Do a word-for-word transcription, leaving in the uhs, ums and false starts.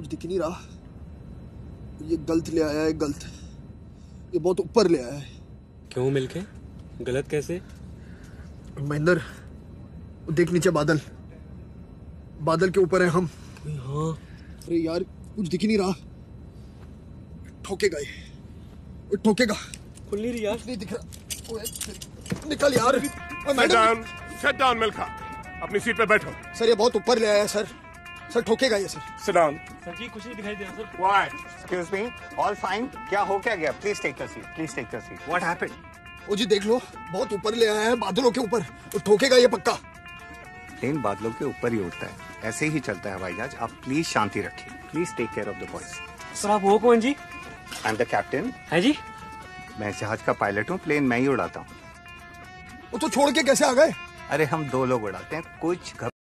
कुछ दिख नहीं रहा। ये गलत ले आया है, गलत। ये बहुत ऊपर ले आया है। क्यों मिलके? गलत कैसे? महेंद्र, देख नीचे बादल, बादल के ऊपर है हम। हाँ। अरे यार कुछ दिख नहीं रहा। ठोकेगा ये, ठोकेगा। खुल नहीं रही यार। नहीं दिख रहा। ओए, निकल यार। Sit down, sit down, Milkha. अपनी सीट पे बैठो। सर ये बहुत ऊपर ले आया है सर। सर ठोकेगा ये sir. Sit down. Sir ji कुछ नहीं दिखाई दे रहा sir. Why? Excuse me, all fine? क्या हो क्या गया? Please take a seat. Please take a seat. What happened? ओ जी देख लो, बहुत ऊपर ले आया है, बादलों के ऊपर। वो ठोकेगा ये पक्का। प्लेन बादलों के ऊपर ही उड़ता है, ऐसे ही चलता है हवाई जहाज। आप प्लीज शांति रखिए। Please take care of the boys. Sir आप वो कौन जी? I am the captain. है जी? मैं जहाज का पायलट हूँ, प्लेन मैं ही उड़ाता हूँ। वो तो छोड़ के कैसे आ गए? अरे हम दो लोग उड़ाते हैं, कुछ